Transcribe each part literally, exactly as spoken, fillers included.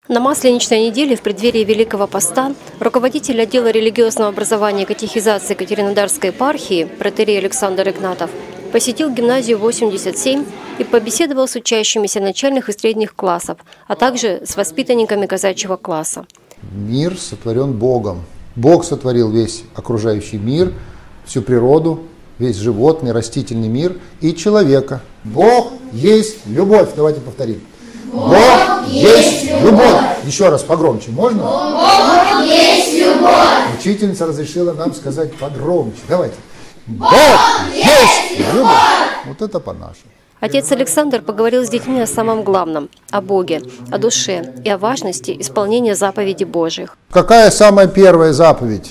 На Масленичной неделе в преддверии Великого Поста руководитель отдела религиозного образования и катехизации Екатеринодарской епархии протоиерей Александр Игнатов посетил гимназию восемьдесят семь и побеседовал с учащимися начальных и средних классов, а также с воспитанниками казачьего класса. Мир сотворен Богом. Бог сотворил весь окружающий мир, всю природу, весь животный, растительный мир и человека. Бог есть любовь. Давайте повторим. Бог есть любовь. Еще раз погромче, можно? Бог есть любовь. Учительница разрешила нам сказать погромче. Давайте. Бог есть любовь. Вот это по-нашему. Отец Александр поговорил с детьми о самом главном – о Боге, о душе и о важности исполнения заповедей Божьих. Какая самая первая заповедь?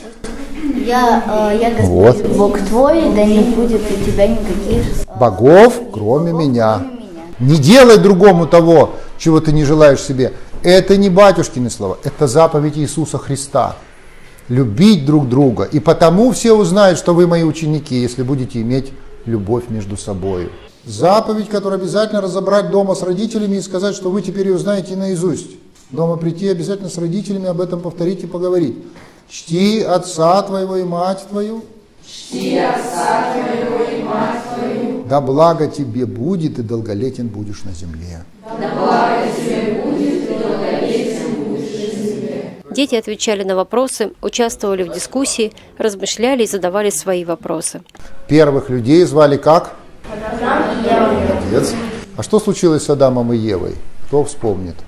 Я, э, я Господь, вот. Бог твой, да не будет у тебя никаких э, богов, кроме меня. меня. Не делай другому того, чего ты не желаешь себе. Это не батюшкины слова, это заповедь Иисуса Христа. Любить друг друга. И потому все узнают, что вы мои ученики, если будете иметь любовь между собой. Заповедь, которую обязательно разобрать дома с родителями и сказать, что вы теперь ее знаете наизусть. Дома прийти обязательно с родителями, об этом повторить и поговорить. Чти отца твоего и мать твою. Чти отца твоего и мать твою. Да благо тебе будет и долголетен будешь на земле. Да благо тебе будет и долголетен будешь на земле. Дети отвечали на вопросы, участвовали в дискуссии, размышляли и задавали свои вопросы. Первых людей звали как? Адам и Ева. Молодец. А что случилось с Адамом и Евой? Кто вспомнит?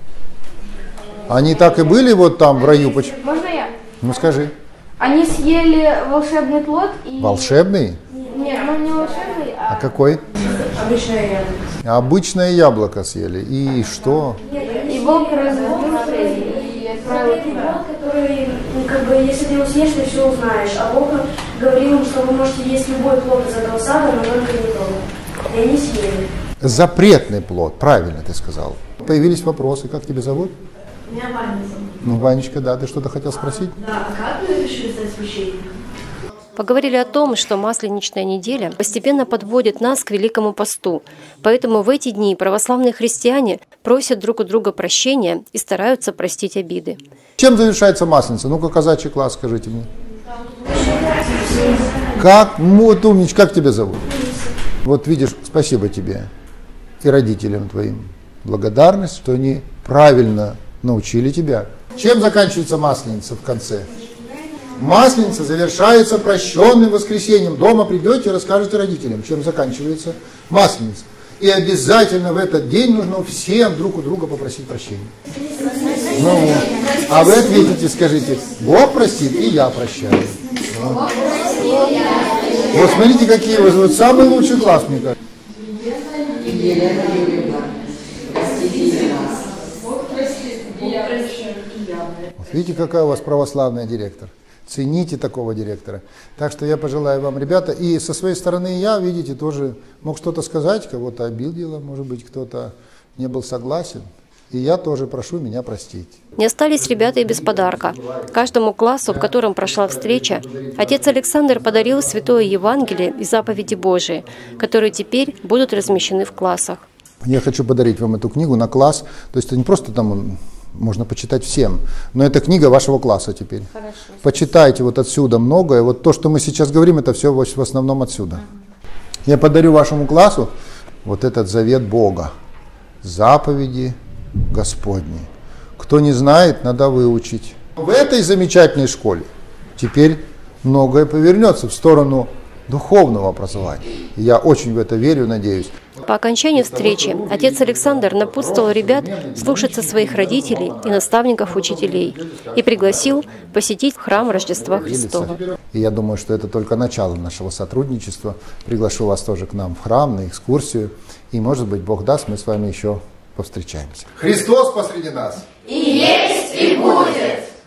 Они так и были вот там в раю? Можно я? Ну скажи. Они съели волшебный плод и... Волшебный? Нет, ну не волшебный, а... А какой? Обычное яблоко. Обычное яблоко съели. И что? И волк разозлился и отправил туда. Который, ну, как бы, если ты его съешь, ты все узнаешь. А Бог говорил им, что вы можете есть любой плод из этого сада, но только не то. И они съели. Запретный плод, правильно ты сказал. Появились вопросы. Как тебя зовут? Меня Ваня зовут. Ну, Ванечка, да, ты что-то хотел спросить? Да, а как вы решили стать священником? Поговорили о том, что Масленичная неделя постепенно подводит нас к Великому Посту. Поэтому в эти дни православные христиане просят друг у друга прощения и стараются простить обиды. Чем завершается Масленица? Ну-ка, казачий класс, скажите мне. Как? Вот умничка, как тебя зовут? Вот видишь, спасибо тебе и родителям твоим. Благодарность, что они правильно научили тебя. Чем заканчивается Масленица в конце? Масленица завершается прощенным воскресеньем. Дома придете и расскажете родителям, чем заканчивается Масленица. И обязательно в этот день нужно всем друг у друга попросить прощения. Ну, а вы ответите, скажите, Бог простит, и я прощаю. Вот, вот смотрите, какие вы, вот самый лучший класс, мне кажется. Вот видите, какая у вас православная директор. Цените такого директора. Так что я пожелаю вам, ребята, и со своей стороны я, видите, тоже мог что-то сказать, кого-то обидело, может быть, кто-то не был согласен. И я тоже прошу меня простить. Не остались ребята и без подарка. Каждому классу, в котором прошла встреча, отец Александр подарил Святое Евангелие и заповеди Божии, которые теперь будут размещены в классах. Я хочу подарить вам эту книгу на класс. То есть это не просто там... Можно почитать всем. Но это книга вашего класса теперь. Хорошо. Почитайте вот отсюда многое. Вот то, что мы сейчас говорим, это все в основном отсюда. Uh-huh. Я подарю вашему классу вот этот завет Бога. Заповеди Господни. Кто не знает, надо выучить. В этой замечательной школе теперь многое повернется в сторону духовного образования. И я очень в это верю, надеюсь. По окончании встречи отец Александр напутствовал ребят слушаться своих родителей и наставников-учителей и пригласил посетить храм Рождества Христова. И я думаю, что это только начало нашего сотрудничества. Приглашу вас тоже к нам в храм, на экскурсию. И, может быть, Бог даст, мы с вами еще повстречаемся. Христос посреди нас! И есть, и будет!